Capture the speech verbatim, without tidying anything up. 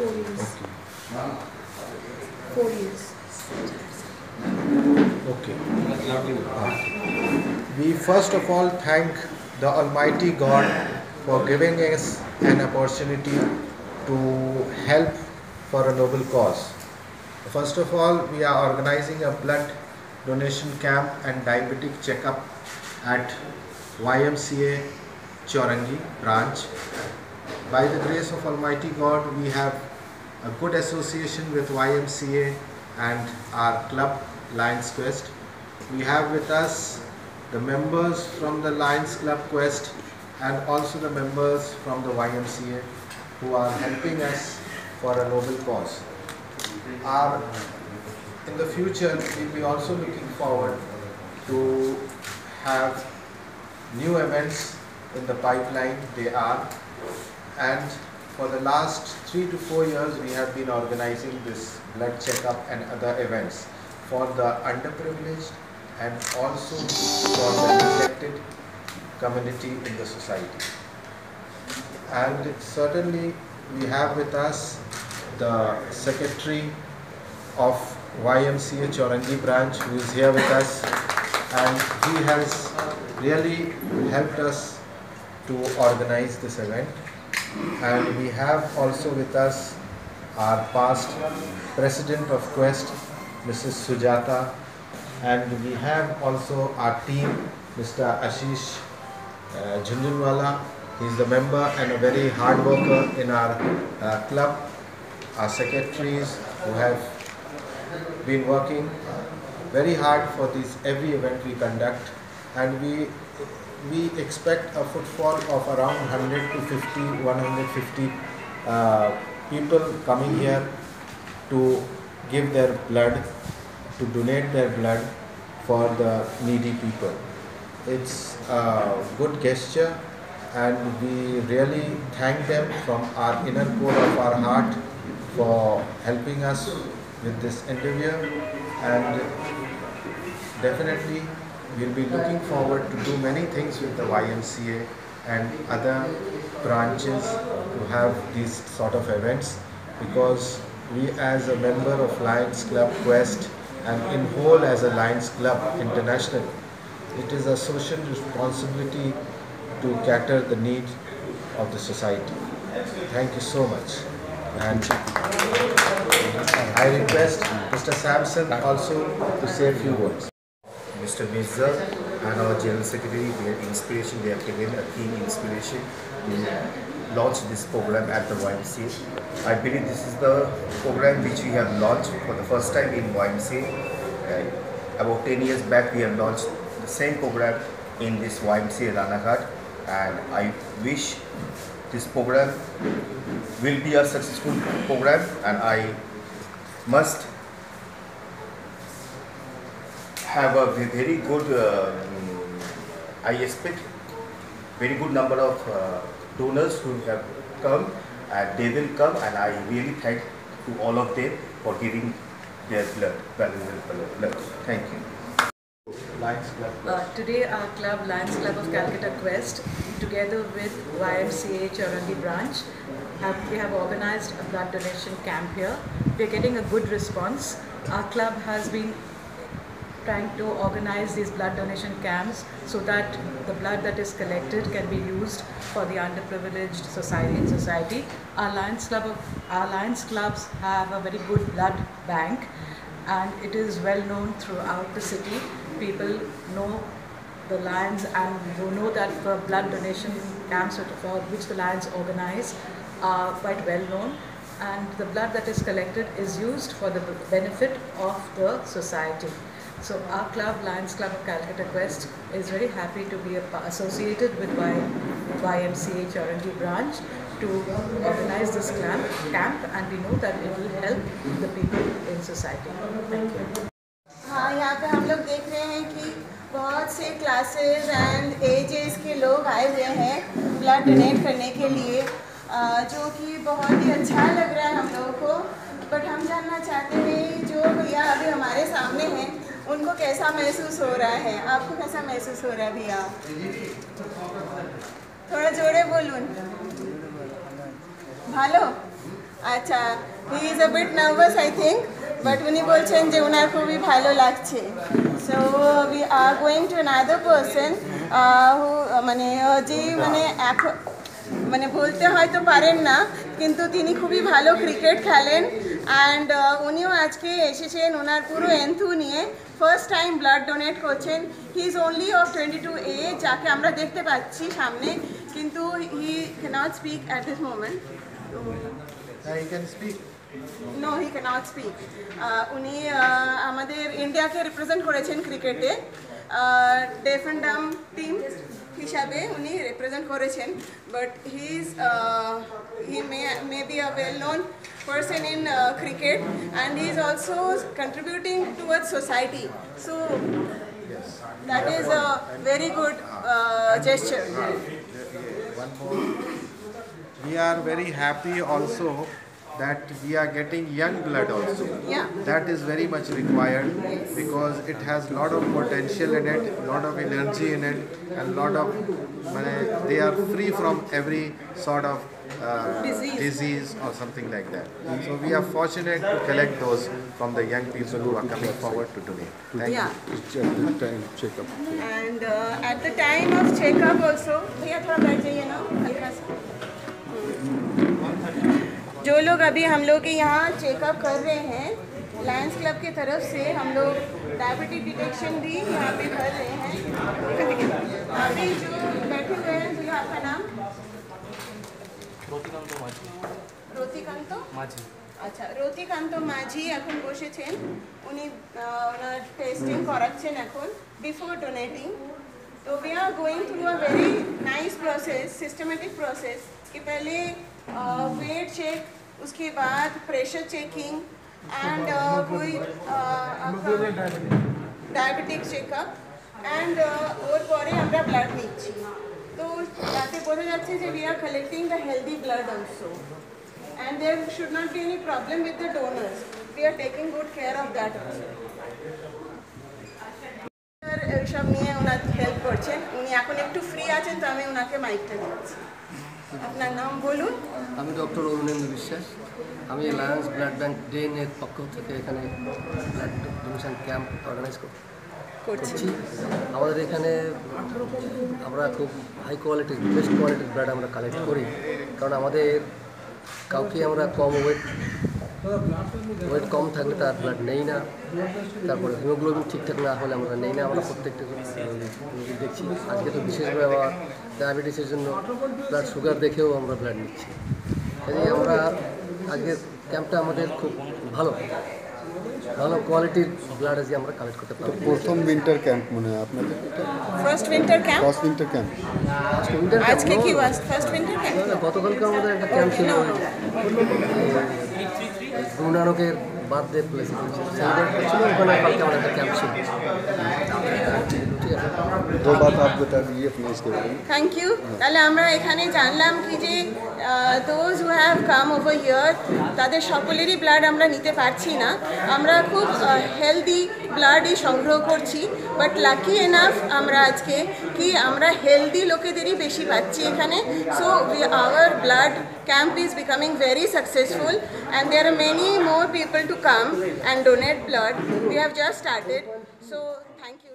Four years. Okay. Four years. Okay. We first of all thank the Almighty God for giving us an opportunity to help for a noble cause. First of all, we are organizing a blood donation camp and diabetic checkup at Y M C A Chaurangi branch. By the grace of Almighty God, we have a good association with Y M C A and our club Lions Quest. We have with us the members from the Lions Club Quest and also the members from the Y M C A who are helping us for a noble cause. Our, in the future, we'll be also looking forward to have new events in the pipeline. They are, and for the last three to four years we have been organizing this blood checkup and other events for the underprivileged and also for the neglected community in the society. And certainly we have with us the secretary of Y M C A Chaurangi branch, who is here with us, and he has really helped us to organize this event. And we have also with us our past president of Quest, Missus Sujata, and we have also our team, Mister Ashish uh, Jhunjhunwala. He is the member and a very hard worker in our uh, club. Our secretaries who have been working very hard for this every event we conduct, and we we expect a footfall of around one hundred to fifty, one hundred fifty uh, people coming here to give their blood, to donate their blood for the needy people. It's a good gesture, and we really thank them from our inner core of our heart for helping us with this endeavor, and definitely we'll be looking forward to do many things with the Y M C A and other branches to have these sort of events, because we as a member of Lions Club Quest and in whole as a Lions Club International, it is a social responsibility to cater the need of the society. Thank you so much. And I request Mister Sampson also to say a few words. Mister Mirza and our General Secretary, their inspiration, they have given a keen inspiration to launch this program at the Y M C A. I believe this is the program which we have launched for the first time in Y M C A. Uh, about ten years back we have launched the same program in this Y M C A Ranaghat, and I wish this program will be a successful program, and I must have a very good, uh, I expect very good number of uh, donors who have come, and they will come, and I really thank to all of them for giving their blood, valuable blood. Thank you. Lions Club Uh, Quest. today our club, Lions Club of Calcutta Quest, together with Y M C A Chaurangi branch, have, we have organized a blood donation camp here. We are getting a good response. Our club has been trying to organize these blood donation camps so that the blood that is collected can be used for the underprivileged society in society. Our Lions Club of, our Lions clubs have a very good blood bank, and it is well known throughout the city. People know the Lions and who know that the blood donation camps for which the Lions organize are quite well known, and the blood that is collected is used for the benefit of the society. So our club, Lions Club of Calcutta Quest, is very happy to be associated with Y M C A Chaurangi branch to organize this camp, camp and we know that it will help the people in society. Thank you. हाँ, यहाँ पे हम लोग देख रहे हैं कि बहुत से क्लासेस एंड एजेस के लोग आए हुए हैं ब्लड डोनेट करने के लिए, जो कि बहुत ही अच्छा लग रहा है हम लोगों को। बट हम जानना चाहते हैं जो भैया अभी हमारे सामने हैं उनको कैसा महसूस हो रहा है, आपको कैसा महसूस हो रहा है भैया? थोड़ा जोड़े बोलून। ভালো আচ্ছা, he is a bit nervous I think, but উনি বলছেন যে ওনার খুবই ভালো লাগছে। So we are going to another person who মানে আহ, যে মানে এখন মানে বলতে হয়তো পারেন না, কিন্তু তিনি খুবই ভালো ক্রিকেট খেলেন। অ্যান্ড উনিও আজকে এসেছেন ওনার পুরো এন্থু নিয়ে, ফার্স্ট টাইম ব্লাড ডোনেট করছেন। He is only of twenty two age, যাকে আমরা দেখতে পাচ্ছি সামনে, কিন্তু he can't speak at this moment. You can speak. No, he can't speak. উনি আহ, আমাদের ইন্ডিয়াকে রিপ্রেজেন্ট করেছেন ক্রিকেটে, ডেফ অ্যান্ড ডাম টিম হিসাবে উনি রিপ্রেজেন্ট করেছেন, but he is he may may be a well known person in uh, cricket, and he is also contributing towards society, so that is a very good uh, gesture. One more. We are very happy also that we are getting young blood also. Yeah. That is very much required because it has lot of potential in it, lot of energy in it, and lot of mane, they are free from every sort of uh, Disease. disease or something like that. So we are fortunate to collect those from the young people who are coming forward to donate. Thank Yeah. you. Check-up. And uh, at the time of checkup also, भैया थोड़ा बैठ जाइए ना हल्का सा। जो लोग अभी हम लोग के यहाँ चेकअप कर रहे हैं लायंस क्लब की तरफ से, हम लोग डायबिटीज डिटेक्शन भी यहाँ पे कर रहे हैं। अभी जो बैठे हुए हैं, भैया आपका नाम? রতিকান্ত মাঝি রতিকান্ত মাঝি আচ্ছা, রতিকান্ত মাঝি এখন বসেছেন, উনি আহ, ওনার টেস্টিং করাচ্ছেন এখন বিফোর ডোনেটিং। तो we are going through a very nice process, systematic process कि पहले वेट चेक, उसके बाद प्रेशर चेकिंग एंड कोई डायबिटिक चेकअप एंड ওর পরে আমরা ব্লাড নিচ্ছি। তো তাতে বোঝা যাচ্ছে যে we are collecting the healthy blood also, and there should not be any problem with the donors. We are taking good care of that also. এইসব নিয়ে ওনার হেল্প করছেন, উনি এখন একটু ফ্রি আছেন, তো আমি ওনাকে মাইকটা দিচ্ছি। আপনার নাম বলুন। আমি ডক্টর অরুণেন্দু বিশ্বাস, আমি লায়ন্স ব্লাড ব্যাংক ডেনের পক্ষ থেকে এখানে ব্লাড ডোনেশন ক্যাম্প অর্গানাইজ করছি। আমাদের এখানে আমরা খুব হাই কোয়ালিটির বেস্ট কোয়ালিটির ব্লাড আমরা কালেক্ট করি, কারণ আমাদের কাউকে আমরা কম ওয়েট ওয়েট কম থাকলে তার ব্লাড নেই না, তারপরে হিমোগ্লোবিন ঠিকঠাক না হলে আমরা নেই না। আমরা প্রত্যেকটা রোগী দেখছি, আজকে তো বিশেষভাবে আবার ডায়াবেটিসের জন্য ব্লাড সুগার দেখেও আমরা ব্লাড নিচ্ছি। এই আমরা আজকের ক্যাম্পটা আমাদের খুব ভালো ভালো কোয়ালিটির ব্লাড আজকে আমরা কালেক্ট করতে পারবো। প্রথম উইন্টার ক্যাম্প মনে হয় আপনাদের? First winter camp. First winter camp. আজকে কি ফার্স্ট উইন্টার ক্যাম্প? গতকালকে আমাদের একটা ক্যাম্প ছিল, গুরু নানকের বার্থডে প্লেস ছিল, ওখানে কালকে আমাদের একটা ক্যাম্প ছিল। दो बात आप बता दीजिए अपने इसके बारे में। Thank you. তাহলে আমরা এখানে জানলাম কি যে those who have come over here, তাদের সকলেরই ব্লাড আমরা নিতে পারছি না, আমরা খুব হেলদি ব্লাডই সংগ্রহ করছি, বাট লাকি এনাফ আমরা আজকে কি আমরা হেলদি লোকেদেরই বেশি পাচ্ছি এখানে। So our blood camp is becoming very successful, and there are many more people to come and donate blood. We have just started, so thank you.